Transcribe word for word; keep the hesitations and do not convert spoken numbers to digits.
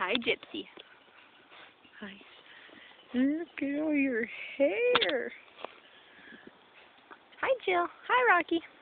Hi, Gypsy. Hi. Look at all your hair. Hi, Jill. Hi, Rocky.